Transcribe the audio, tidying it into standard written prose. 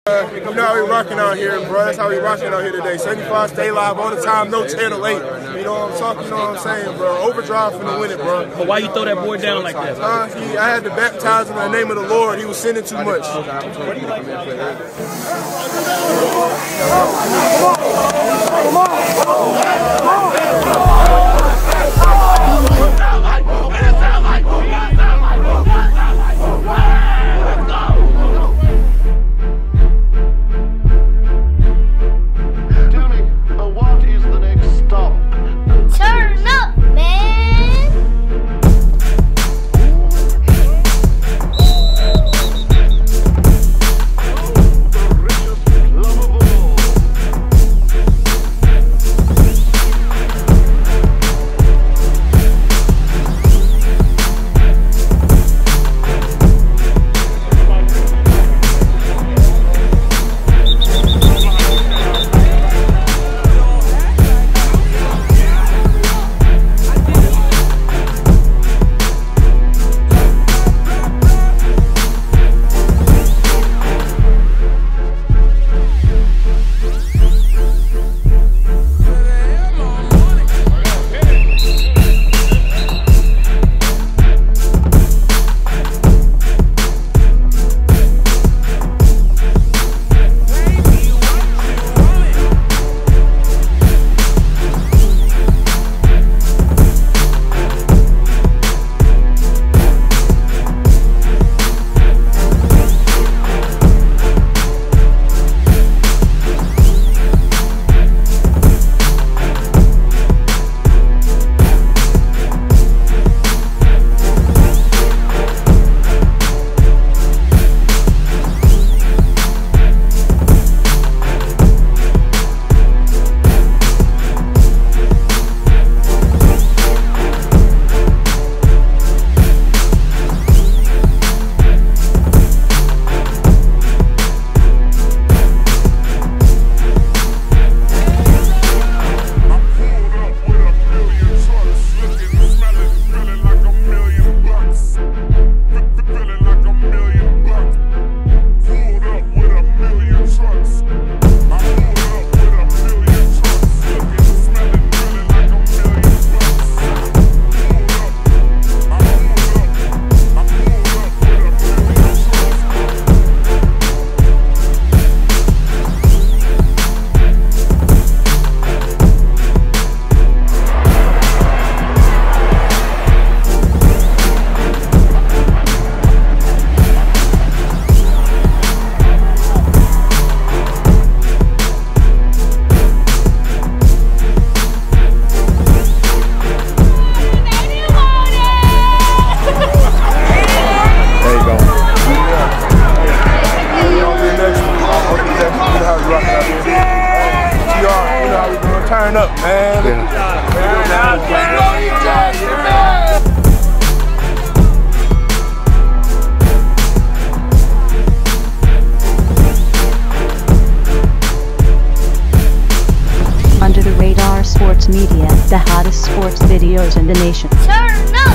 You know how we rocking out here, bro. That's how we rocking out here today. 75, stay live all the time, no channel 8. You know what I'm talking, you know what I'm saying, bro. Overdrive finna win it, bro. But why you throw that boy down like that? I had to baptize him in the name of the Lord. He was sinning too much. Turn up, man. Under the Radar Sports Media, the hottest sports videos in the nation. Turn up!